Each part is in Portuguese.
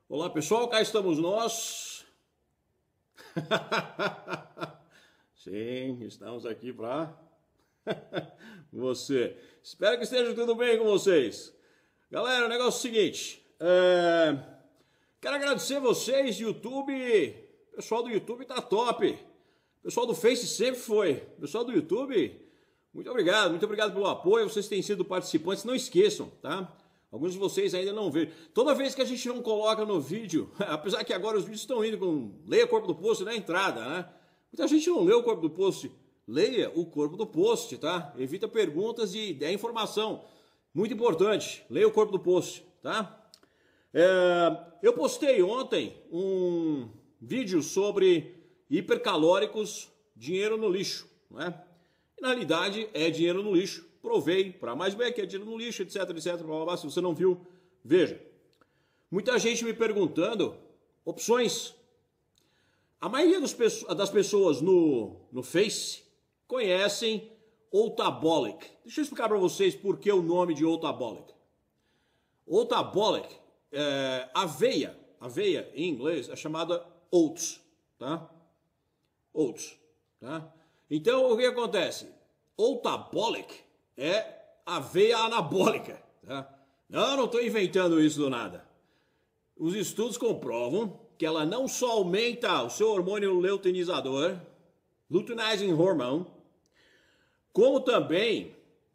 Olá pessoal, cá estamos nós. Sim, estamos aqui para você. Espero que esteja tudo bem com vocês. Galera, o negócio é o seguinte. Quero agradecer vocês, YouTube. O pessoal do YouTube tá top. O pessoal do Face sempre foi. O pessoal do YouTube, muito obrigado pelo apoio. Vocês têm sido participantes, não esqueçam, tá? Alguns de vocês ainda não veem. Toda vez que a gente não coloca no vídeo, apesar que agora os vídeos estão indo com leia o corpo do post na entrada, né? Muita gente não lê o corpo do post. Leia o corpo do post, tá? Evita perguntas e dê informação. Muito importante, leia o corpo do post, tá? Eu postei ontem um vídeo sobre hipercalóricos, dinheiro no lixo, né? E, na realidade é dinheiro no lixo. Provei para mais bem que é dinheiro no lixo, etc, etc, blá, blá, blá. Se você não viu, veja. Muita gente me perguntando opções. A maioria das pessoas no Face conhecem Oatabolic. Deixa eu explicar para vocês por que o nome de Oatabolic. Oatabolic, aveia em inglês é chamada oats, tá? Oats, tá? Então o que acontece? Oatabolic é aveia anabólica, tá? Não estou inventando isso do nada. Os estudos comprovam que ela não só aumenta o seu hormônio luteinizador, luteinizing hormone, como também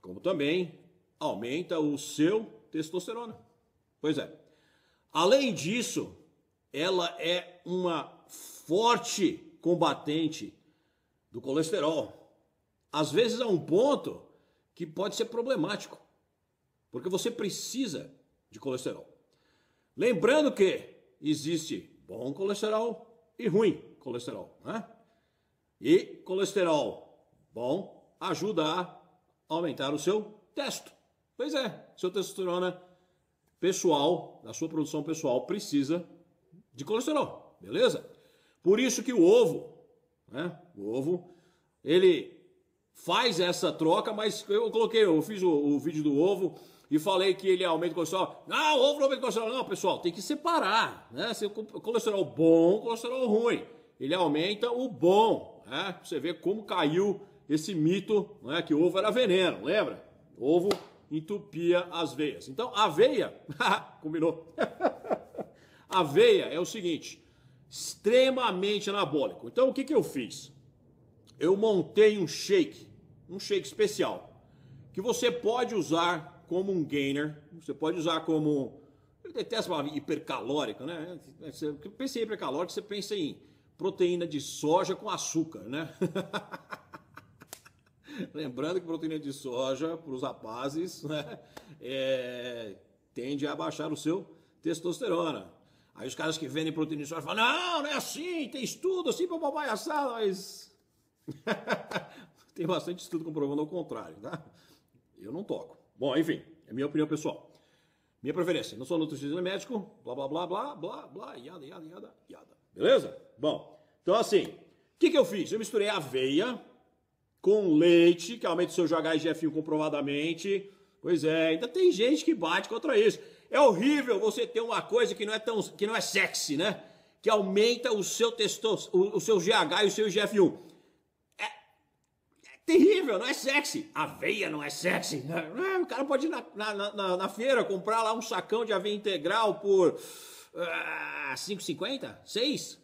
aumenta o seu testosterona. Pois é. Além disso, ela é uma forte combatente do colesterol. Às vezes a um ponto que pode ser problemático, porque você precisa de colesterol. Lembrando que existe bom colesterol e ruim colesterol, né? E colesterol bom ajuda a aumentar o seu testo. Pois é, seu testosterona pessoal, da sua produção pessoal, precisa de colesterol, beleza? Por isso que o ovo, né? O ovo, ele faz essa troca, mas eu fiz o vídeo do ovo e falei que ele aumenta o colesterol. Não, o ovo não aumenta o colesterol. Não, pessoal, tem que separar, né? Colesterol bom, colesterol ruim. Ele aumenta o bom, né? Você vê como caiu esse mito, né? Que o ovo era veneno, lembra? O ovo entupia as veias. Então, aveia, combinou. Aveia é o seguinte, extremamente anabólico. Então, o que eu fiz? Eu montei um shake especial, que você pode usar como um gainer, você pode usar como, eu detesto a palavra hipercalórico, né? Você pensa em hipercalórico, você pensa em proteína de soja com açúcar, né? Lembrando que proteína de soja, para os rapazes, né, tende a baixar o seu testosterona. Aí os caras que vendem proteína de soja falam, não é assim, tem estudo assim para papai assado, mas... Tem bastante estudo comprovando ao contrário, tá? Eu não toco. Bom, enfim, é minha opinião pessoal. Minha preferência. Não sou nutricionista médico, blá, blá, blá, blá, blá, blá, yada, yada, yada, yada. Beleza? Bom, então assim, o que eu fiz? Eu misturei aveia com leite, que aumenta o seu GHGF1 comprovadamente. Pois é, ainda tem gente que bate contra isso. É horrível você ter uma coisa que não é sexy, né? Que aumenta o seu o seu GH e o seu IGF-1. Terrível, não é sexy. Aveia não é sexy. O cara pode ir na feira comprar lá um sacão de aveia integral por R$5,50? 6?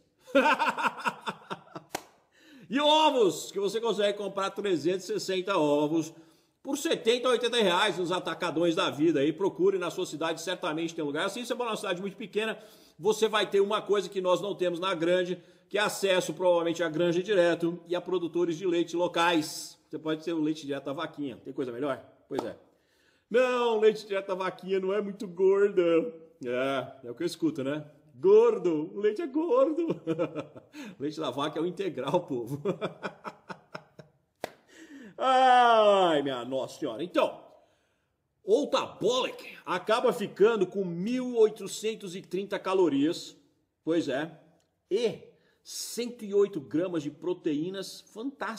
E ovos, que você consegue comprar 360 ovos por 70 a 80 reais nos atacadões da vida. Aí procure na sua cidade, certamente tem lugar. Assim, se você mora numa cidade muito pequena, você vai ter uma coisa que nós não temos na grande, que é acesso provavelmente à granja direto e a produtores de leite locais. Você pode ter o leite direto da vaquinha. Tem coisa melhor? Pois é. Não, leite direto da vaquinha não é muito gordo. É o que eu escuto, né? Gordo, o leite é gordo. O leite da vaca é o integral, povo. Ai, minha nossa senhora. Então, Oatabolic acaba ficando com 1.830 calorias. Pois é. E 108 gramas de proteínas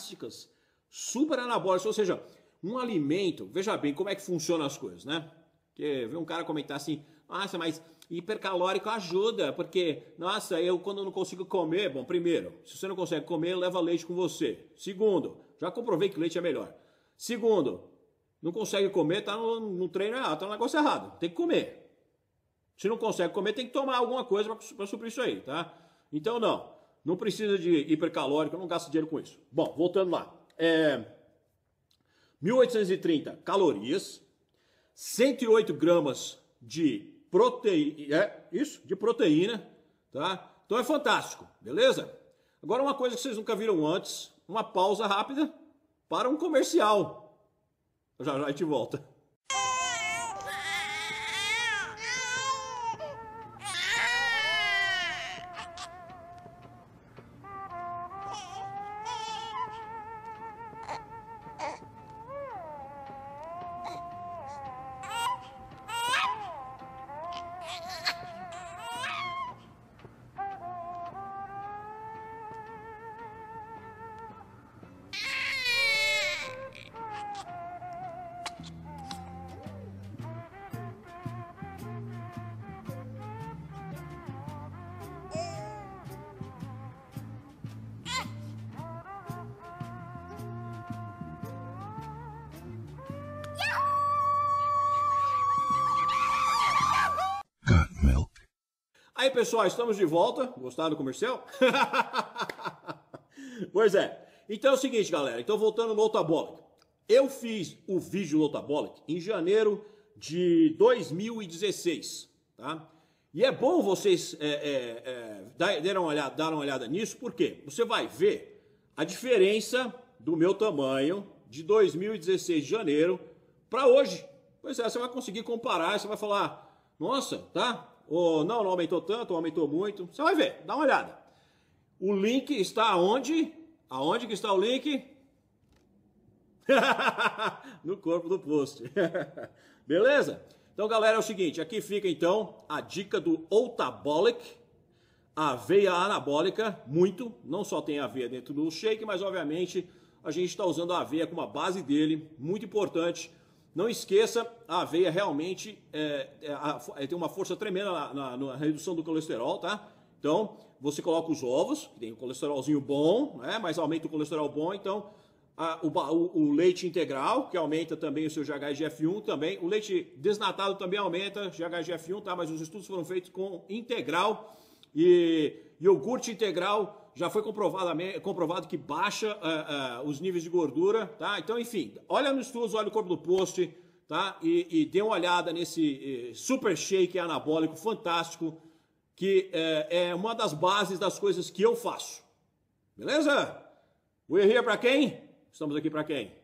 fantásticas, super anabólicas, ou seja, um alimento, veja bem como é que funcionam as coisas, né? Porque vi um cara comentar assim, nossa, mas hipercalórico ajuda, porque, nossa, eu quando não consigo comer, bom, primeiro, se você não consegue comer, leva leite com você. Segundo, já comprovei que leite é melhor. Segundo, não consegue comer, tá no treino errado, tá no negócio errado, tem que comer. Se não consegue comer, tem que tomar alguma coisa para suprir isso aí, tá? Então não precisa de hipercalórico, não gasta dinheiro com isso. Bom, voltando lá. 1830 calorias, 108 gramas de proteína, de proteína, tá? Então é fantástico, beleza? Agora uma coisa que vocês nunca viram antes, uma pausa rápida para um comercial. Já a gente volta. Aí, pessoal, estamos de volta. Gostaram do comercial? Pois é. Então é o seguinte, galera. Então, voltando no Lotabolic. Eu fiz o vídeo Lotabolic em janeiro de 2016, tá? E é bom vocês darem uma olhada nisso, porque você vai ver a diferença do meu tamanho de 2016 de janeiro para hoje. Pois é, você vai conseguir comparar, você vai falar, nossa, tá? Ou não aumentou tanto, ou aumentou muito. Você vai ver, dá uma olhada. O link está onde? Aonde que está o link? No corpo do post. Beleza? Então, galera, é o seguinte, aqui fica então a dica do Otabolic, aveia anabólica, muito, não só tem aveia dentro do shake, mas obviamente a gente está usando a aveia como a base dele, muito importante. Não esqueça, a aveia realmente tem uma força tremenda na redução do colesterol, tá? Então, você coloca os ovos, que tem um colesterolzinho bom, né? Mas aumenta o colesterol bom, então o leite integral, que aumenta também o seu GHGF1 também. O leite desnatado também aumenta GHGF1, tá? Mas os estudos foram feitos com integral e iogurte integral já foi comprovado que baixa os níveis de gordura, tá? Então, enfim, olha nos estudos, olha o corpo do post, tá? E dê uma olhada nesse super shake anabólico fantástico, que é uma das bases das coisas que eu faço. Beleza? We're here para quem? Estamos aqui para quem?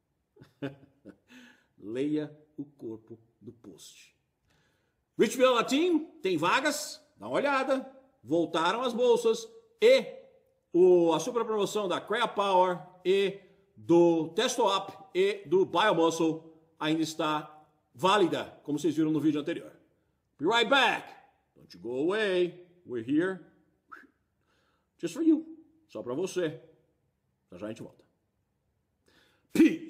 Leia o corpo do post. Richville Latim, tem vagas? Dá uma olhada. Voltaram as bolsas e a super promoção da Crea Power e do Testo Up e do Biomuscle ainda está válida, como vocês viram no vídeo anterior. Be right back. Don't you go away. We're here. Just for you. Só para você. Já já a gente volta. Peace.